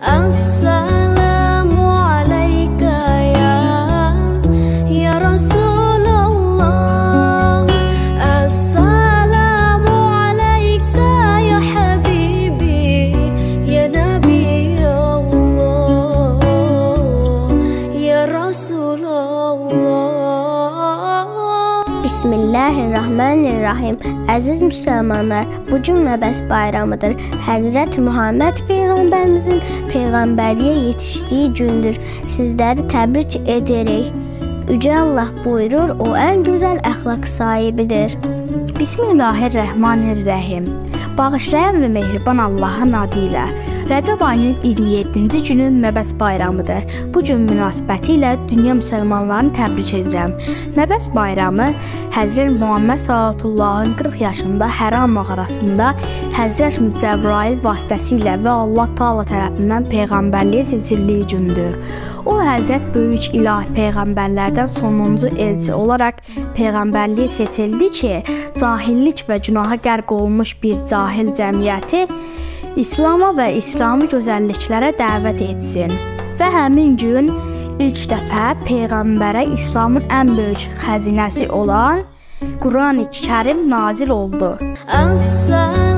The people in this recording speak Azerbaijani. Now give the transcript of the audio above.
Assalamu alayka ya Rasulullah. Assalamu alayka ya habibi ya Nabi Allah ya Rasulullah. Bismillahirrahmanirrahim. Əziz müsəlmanlar, bu gün Məbəs bayramıdır. Həzrət Muhammed Peyğəmbərimizin Peyğəmbərliyə yetişdiyi gündür. Sizləri təbrik edərək. Yüce Allah buyurur, o ən gözəl əxlaq sahibidir. Bismillahirrahmanirrahim. Bağışlayan və mehriban Allahın adı ilə. Rəcəb ayının 27-ci günü Məbəs bayramıdır. Bu gün münasibəti ilə dünya müsəlmanlarını təbrik edirəm. Məbəs bayramı Həzrət Muhammed Sallallahu 40 yaşında Həra mağarasında Həzrət Cəbrail vasitəsilə və Allah Taala tərəfindən peyğəmbərliyə seçildiyi gündür. O Həzrət böyük ilahi peyğəmbərlərdən sonuncu elçi olaraq peyğəmbərliyə seçildi ki, cahillik və günaha qərq olmuş bir cahil cəmiyyəti İslam'a və İslami gözəlliklərə dəvət etsin. Və həmin gün ilk dəfə Peyğəmbərə İslamın ən böyük xəzinəsi olan Quran-ı Kərim nazil oldu.